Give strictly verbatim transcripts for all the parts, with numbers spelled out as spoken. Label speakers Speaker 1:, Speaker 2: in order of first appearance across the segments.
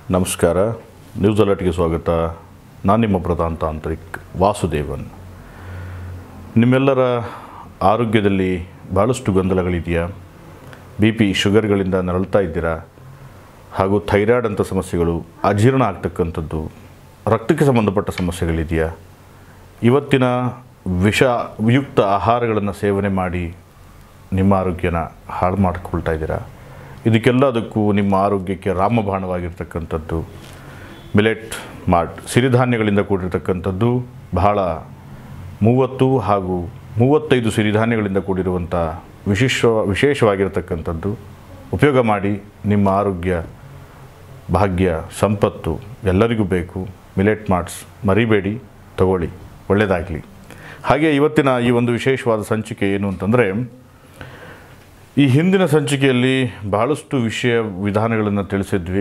Speaker 1: ನಮಸ್ಕಾರ. ನ್ಯೂಸ್ ಅಲರ್ಟ್ಗೆ ಸ್ವಾಗತ. ನಾನು ನಿಮ್ಮ ಪ್ರಧಾನ ತಾಂತ್ರಿಕ್ ವಾಸುದೇವನ್. ನಿಮ್ಮೆಲ್ಲರ ಆರೋಗ್ಯದಲ್ಲಿ ಭಾಳಷ್ಟು ಗೊಂದಲಗಳಿದೆಯಾ? ಬಿ ಪಿ ಶುಗರ್ಗಳಿಂದ ನರಳ್ತಾ ಇದ್ದೀರಾ? ಹಾಗೂ ಥೈರಾಯ್ಡ್ ಅಂಥ ಸಮಸ್ಯೆಗಳು, ಅಜೀರ್ಣ ಆಗ್ತಕ್ಕಂಥದ್ದು, ರಕ್ತಕ್ಕೆ ಸಂಬಂಧಪಟ್ಟ ಸಮಸ್ಯೆಗಳಿದೆಯಾ? ಇವತ್ತಿನ ವಿಷಯುಕ್ತ ಆಹಾರಗಳನ್ನು ಸೇವನೆ ಮಾಡಿ ನಿಮ್ಮ ಆರೋಗ್ಯನ ಹಾಳು ಮಾಡಿಕೊಳ್ತಾ ಇದ್ದೀರಾ? ಇದಕ್ಕೆಲ್ಲದಕ್ಕೂ ನಿಮ್ಮ ಆರೋಗ್ಯಕ್ಕೆ ರಾಮಬಾಣವಾಗಿರ್ತಕ್ಕಂಥದ್ದು ಮಿಲೆಟ್ ಮಾರ್ಟ್ ಸಿರಿಧಾನ್ಯಗಳಿಂದ ಕೂಡಿರ್ತಕ್ಕಂಥದ್ದು. ಬಹಳ ಮೂವತ್ತು ಹಾಗೂ ಮೂವತ್ತೈದು ಸಿರಿಧಾನ್ಯಗಳಿಂದ ಕೂಡಿರುವಂಥ ವಿಶೇಷ ವಿಶೇಷವಾಗಿರ್ತಕ್ಕಂಥದ್ದು. ಉಪಯೋಗ ಮಾಡಿ. ನಿಮ್ಮ ಆರೋಗ್ಯ, ಭಾಗ್ಯ, ಸಂಪತ್ತು ಎಲ್ಲರಿಗೂ ಬೇಕು. ಮಿಲೆಟ್ ಮಾರ್ಟ್ಸ್ ಮರಿಬೇಡಿ, ತಗೊಳ್ಳಿ, ಒಳ್ಳೆಯದಾಗಲಿ. ಹಾಗೆ ಇವತ್ತಿನ ಈ ಒಂದು ವಿಶೇಷವಾದ ಸಂಚಿಕೆ ಏನು ಅಂತಂದರೆ, ಈ ಹಿಂದಿನ ಸಂಚಿಕೆಯಲ್ಲಿ ಬಹಳಷ್ಟು ವಿಷಯ ವಿಧಾನಗಳನ್ನು ತಿಳಿಸಿದ್ವಿ.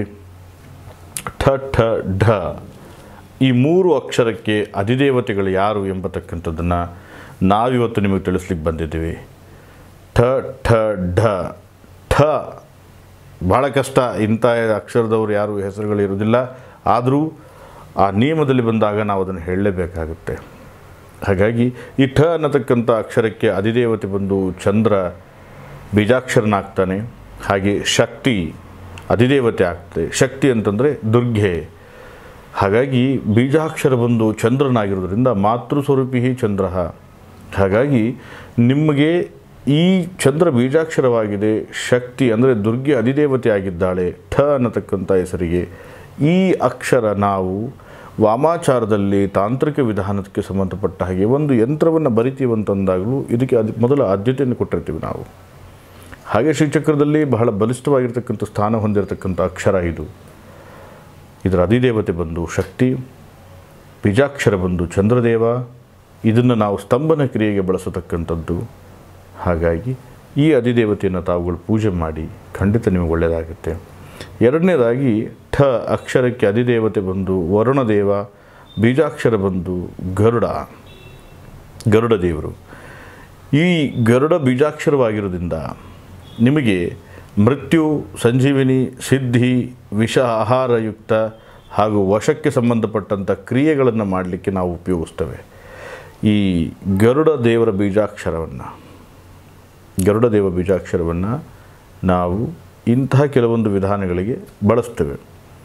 Speaker 1: ಠ ಠ ಢ ಈ ಮೂರು ಅಕ್ಷರಕ್ಕೆ ಅಧಿದೇವತೆಗಳು ಯಾರು ಎಂಬತಕ್ಕಂಥದ್ದನ್ನು ನಾವಿವತ್ತು ನಿಮಗೆ ತಿಳಿಸ್ಲಿಕ್ಕೆ ಬಂದಿದ್ದೀವಿ. ಠ ಠ ಢ ಠ ಭಾಳ ಕಷ್ಟ. ಇಂಥ ಅಕ್ಷರದವರು ಯಾರು ಹೆಸರುಗಳಿರೋದಿಲ್ಲ. ಆದರೂ ಆ ನಿಯಮದಲ್ಲಿ ಬಂದಾಗ ನಾವು ಅದನ್ನು ಹೇಳಲೇಬೇಕಾಗುತ್ತೆ. ಹಾಗಾಗಿ ಈ ಠ ಅನ್ನತಕ್ಕಂಥ ಅಕ್ಷರಕ್ಕೆ ಅಧಿದೇವತೆ ಬಂದು ಚಂದ್ರ ಬೀಜಾಕ್ಷರನಾಗ್ತಾನೆ. ಹಾಗೆ ಶಕ್ತಿ ಅಧಿದೇವತೆ ಆಗ್ತದೆ. ಶಕ್ತಿ ಅಂತಂದರೆ ದುರ್ಗೆ. ಹಾಗಾಗಿ ಬೀಜಾಕ್ಷರ ಬಂದು ಚಂದ್ರನಾಗಿರೋದ್ರಿಂದ ಮಾತೃಸ್ವರೂಪಿ ಚಂದ್ರ. ಹಾಗಾಗಿ ನಿಮಗೆ ಈ ಚಂದ್ರ ಬೀಜಾಕ್ಷರವಾಗಿದೆ. ಶಕ್ತಿ ಅಂದರೆ ದುರ್ಗೆ ಅಧಿದೇವತೆ ಆಗಿದ್ದಾಳೆ. ಠ ಅನ್ನತಕ್ಕಂಥ ಹೆಸರಿಗೆ ಈ ಅಕ್ಷರ ನಾವು ವಾಮಾಚಾರದಲ್ಲಿ ತಾಂತ್ರಿಕ ವಿಧಾನಕ್ಕೆ ಸಂಬಂಧಪಟ್ಟ ಹಾಗೆ ಒಂದು ಯಂತ್ರವನ್ನು ಬರಿತೀವಂತಂದಾಗಲೂ ಇದಕ್ಕೆ ಅದು ಮೊದಲ ಆದ್ಯತೆಯನ್ನು ಕೊಟ್ಟಿರ್ತೀವಿ ನಾವು. ಹಾಗೆ ಶ್ರೀಚಕ್ರದಲ್ಲಿ ಬಹಳ ಬಲಿಷ್ಠವಾಗಿರ್ತಕ್ಕಂಥ ಸ್ಥಾನ ಹೊಂದಿರತಕ್ಕಂಥ ಅಕ್ಷರ ಇದು. ಇದರ ಅಧಿದೇವತೆ ಬಂದು ಶಕ್ತಿ, ಬೀಜಾಕ್ಷರ ಬಂದು ಚಂದ್ರದೇವ. ಇದನ್ನು ನಾವು ಸ್ತಂಭನ ಕ್ರಿಯೆಗೆ ಬಳಸತಕ್ಕಂಥದ್ದು. ಹಾಗಾಗಿ ಈ ಅಧಿದೇವತೆಯನ್ನು ತಾವುಗಳು ಪೂಜೆ ಮಾಡಿ, ಖಂಡಿತ ನಿಮಗೆ ಒಳ್ಳೆಯದಾಗುತ್ತೆ. ಎರಡನೇದಾಗಿ ಠ ಅಕ್ಷರಕ್ಕೆ ಅಧಿದೇವತೆ ಬಂದು ವರುಣದೇವ, ಬೀಜಾಕ್ಷರ ಬಂದು ಗರುಡ, ಗರುಡ ದೇವರು. ಈ ಗರುಡ ಬೀಜಾಕ್ಷರವಾಗಿರೋದ್ರಿಂದ ನಿಮಗೆ ಮೃತ್ಯು, ಸಂಜೀವಿನಿ, ಸಿದ್ಧಿ, ವಿಷ ಆಹಾರಯುಕ್ತ ಹಾಗೂ ವಶಕ್ಕೆ ಸಂಬಂಧಪಟ್ಟಂಥ ಕ್ರಿಯೆಗಳನ್ನು ಮಾಡಲಿಕ್ಕೆ ನಾವು ಉಪಯೋಗಿಸ್ತೇವೆ. ಈ ಗರುಡ ದೇವರ ಬೀಜಾಕ್ಷರವನ್ನು ಗರುಡ ದೇವ ಬೀಜಾಕ್ಷರವನ್ನು ನಾವು ಇಂತಹ ಕೆಲವೊಂದು ವಿಧಾನಗಳಿಗೆ ಬಳಸ್ತೇವೆ.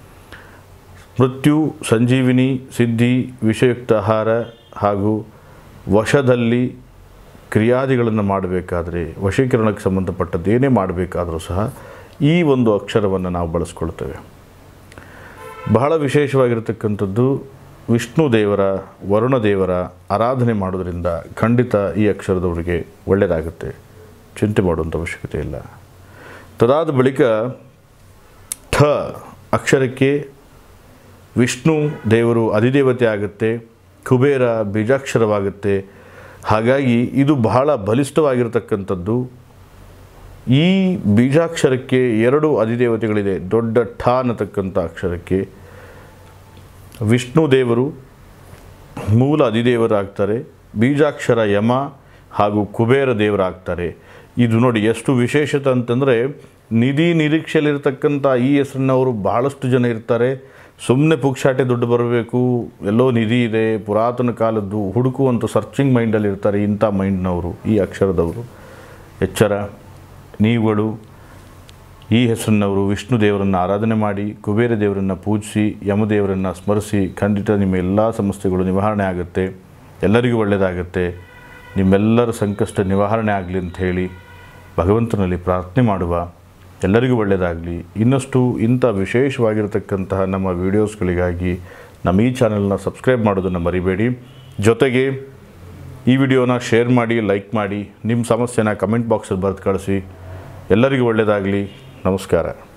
Speaker 1: ಮೃತ್ಯು, ಸಂಜೀವಿನಿ, ಸಿದ್ಧಿ, ವಿಷಯುಕ್ತ ಆಹಾರ ಹಾಗೂ ವಶದಲ್ಲಿ ಕ್ರಿಯಾದಿಗಳನ್ನು ಮಾಡಬೇಕಾದ್ರೆ, ವಶೀಕರಣಕ್ಕೆ ಸಂಬಂಧಪಟ್ಟದ್ದು ಏನೇ ಮಾಡಬೇಕಾದರೂ ಸಹ ಈ ಒಂದು ಅಕ್ಷರವನ್ನು ನಾವು ಬಳಸ್ಕೊಳ್ತೇವೆ. ಬಹಳ ವಿಶೇಷವಾಗಿರತಕ್ಕಂಥದ್ದು ವಿಷ್ಣು ದೇವರ, ವರುಣ ದೇವರ ಆರಾಧನೆ ಮಾಡೋದರಿಂದ ಖಂಡಿತ ಈ ಅಕ್ಷರದವರಿಗೆ ಒಳ್ಳೆಯದಾಗುತ್ತೆ. ಚಿಂತೆ ಮಾಡುವಂಥ ಅವಶ್ಯಕತೆ ಇಲ್ಲ. ತದಾದ ಬಳಿಕ ಠ ಅಕ್ಷರಕ್ಕೆ ವಿಷ್ಣು ದೇವರು ಅಧಿದೇವತೆ ಆಗುತ್ತೆ. ಕುಬೇರ ಬೀಜಾಕ್ಷರವಾಗುತ್ತೆ. ಹಾಗಾಗಿ ಇದು ಬಹಳ ಬಲಿಷ್ಠವಾಗಿರತಕ್ಕಂಥದ್ದು. ಈ ಬೀಜಾಕ್ಷರಕ್ಕೆ ಎರಡು ಅಧಿದೇವತೆಗಳಿದೆ. ದೊಡ್ಡ ಠ ಅನ್ನತಕ್ಕಂಥ ಅಕ್ಷರಕ್ಕೆ ವಿಷ್ಣು ದೇವರು ಮೂಲ ಅಧಿದೇವರಾಗ್ತಾರೆ. ಬೀಜಾಕ್ಷರ ಯಮ ಹಾಗೂ ಕುಬೇರ ದೇವರಾಗ್ತಾರೆ. ಇದು ನೋಡಿ ಎಷ್ಟು ವಿಶೇಷತೆ ಅಂತಂದರೆ, ನಿಧಿ ನಿರೀಕ್ಷೆಯಲ್ಲಿರ್ತಕ್ಕಂಥ ಈ ಹೆಸರಿನವರು ಬಹಳಷ್ಟು ಜನ ಇರ್ತಾರೆ. ಸುಮ್ಮನೆ ಪುಕ್ಷಾಟೆ ದುಡ್ಡು ಬರಬೇಕು, ಎಲ್ಲೋ ನಿಧಿ ಇದೆ, ಪುರಾತನ ಕಾಲದ್ದು ಹುಡುಕುವಂಥ ಸರ್ಚಿಂಗ್ ಮೈಂಡಲ್ಲಿ ಇರ್ತಾರೆ. ಇಂಥ ಮೈಂಡ್ನವರು ಈ ಅಕ್ಷರದವರು. ಎಚ್ಚರ, ನೀವುಗಳು ಈ ಹೆಸರಿನವರು ವಿಷ್ಣು ದೇವರನ್ನು ಆರಾಧನೆ ಮಾಡಿ, ಕುಬೇರ ದೇವರನ್ನು ಪೂಜಿಸಿ, ಯಮದೇವರನ್ನು ಸ್ಮರಿಸಿ, ಖಂಡಿತ ನಿಮ್ಮ ಎಲ್ಲ ಸಮಸ್ಯೆಗಳು ನಿವಾರಣೆ ಆಗುತ್ತೆ. ಎಲ್ಲರಿಗೂ ಒಳ್ಳೆಯದಾಗುತ್ತೆ. ನಿಮ್ಮೆಲ್ಲರ ಸಂಕಷ್ಟ ನಿವಾರಣೆ ಆಗಲಿ ಅಂತ ಹೇಳಿ ಭಗವಂತನಲ್ಲಿ ಪ್ರಾರ್ಥನೆ ಮಾಡುವ. ಎಲ್ಲರಿಗೂ ಒಳ್ಳೆಯದಾಗಲಿ. ಇನ್ನಷ್ಟು ಇಂಥ ವಿಶೇಷವಾಗಿರತಕ್ಕಂತಹ ನಮ್ಮ ವೀಡಿಯೋಸ್ಗಳಿಗಾಗಿ ನಮ್ಮ ಈ ಚಾನಲ್ನ ಸಬ್ಸ್ಕ್ರೈಬ್ ಮಾಡೋದನ್ನು ಮರಿಬೇಡಿ. ಜೊತೆಗೆ ಈ ವಿಡಿಯೋನ ಶೇರ್ ಮಾಡಿ, ಲೈಕ್ ಮಾಡಿ, ನಿಮ್ಮ ಸಮಸ್ಯೆನ ಕಮೆಂಟ್ ಬಾಕ್ಸಲ್ಲಿ ಬರೆದು ಕಳಿಸಿ. ಎಲ್ಲರಿಗೂ ಒಳ್ಳೆಯದಾಗಲಿ. ನಮಸ್ಕಾರ.